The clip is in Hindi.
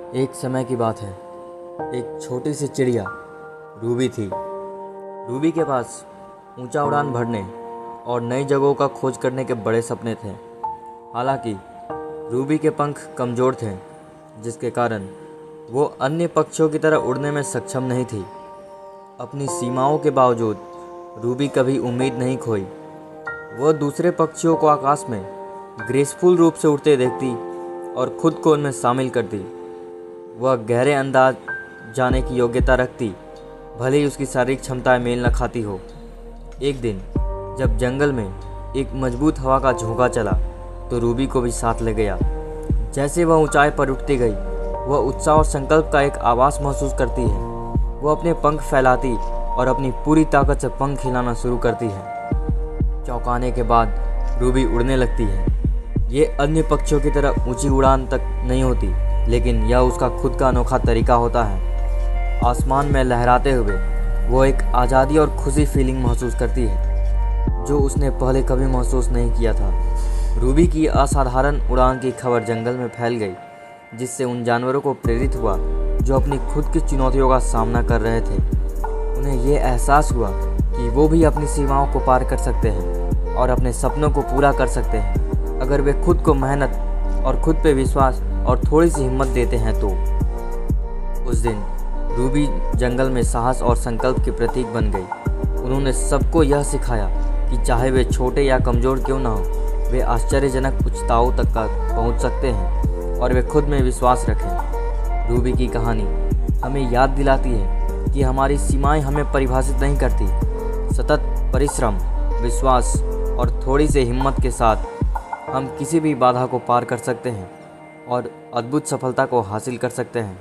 एक समय की बात है। एक छोटी सी चिड़िया रूबी थी। रूबी के पास ऊंचा उड़ान भरने और नई जगहों का खोज करने के बड़े सपने थे। हालांकि रूबी के पंख कमज़ोर थे, जिसके कारण वो अन्य पक्षियों की तरह उड़ने में सक्षम नहीं थी। अपनी सीमाओं के बावजूद रूबी कभी उम्मीद नहीं खोई। वह दूसरे पक्षियों को आकाश में ग्रेसफुल रूप से उड़ते देखती और खुद को उनमें शामिल करती। वह गहरे अंदाज जाने की योग्यता रखती, भले ही उसकी शारीरिक क्षमताएं मेल न खाती हो। एक दिन जब जंगल में एक मजबूत हवा का झोंका चला, तो रूबी को भी साथ ले गया। जैसे वह ऊंचाई पर उठती गई, वह उत्साह और संकल्प का एक आभास महसूस करती है। वह अपने पंख फैलाती और अपनी पूरी ताकत से पंख हिलाना शुरू करती है। चौंकाने के बाद रूबी उड़ने लगती है। ये अन्य पक्षियों की तरह ऊंची उड़ान तक नहीं होती, लेकिन यह उसका खुद का अनोखा तरीका होता है। आसमान में लहराते हुए वो एक आज़ादी और खुशी फीलिंग महसूस करती है, जो उसने पहले कभी महसूस नहीं किया था। रूबी की असाधारण उड़ान की खबर जंगल में फैल गई, जिससे उन जानवरों को प्रेरित हुआ जो अपनी खुद की चुनौतियों का सामना कर रहे थे। उन्हें ये एहसास हुआ कि वो भी अपनी सीमाओं को पार कर सकते हैं और अपने सपनों को पूरा कर सकते हैं, अगर वे खुद को मेहनत और खुद पे विश्वास और थोड़ी सी हिम्मत देते हैं तो। उस दिन रूबी जंगल में साहस और संकल्प के प्रतीक बन गई। उन्होंने सबको यह सिखाया कि चाहे वे छोटे या कमज़ोर क्यों ना हो, वे आश्चर्यजनक उच्चताओं तक पहुंच सकते हैं और वे खुद में विश्वास रखें। रूबी की कहानी हमें याद दिलाती है कि हमारी सीमाएं हमें परिभाषित नहीं करती। सतत परिश्रम, विश्वास और थोड़ी सी हिम्मत के साथ हम किसी भी बाधा को पार कर सकते हैं और अद्भुत सफलता को हासिल कर सकते हैं।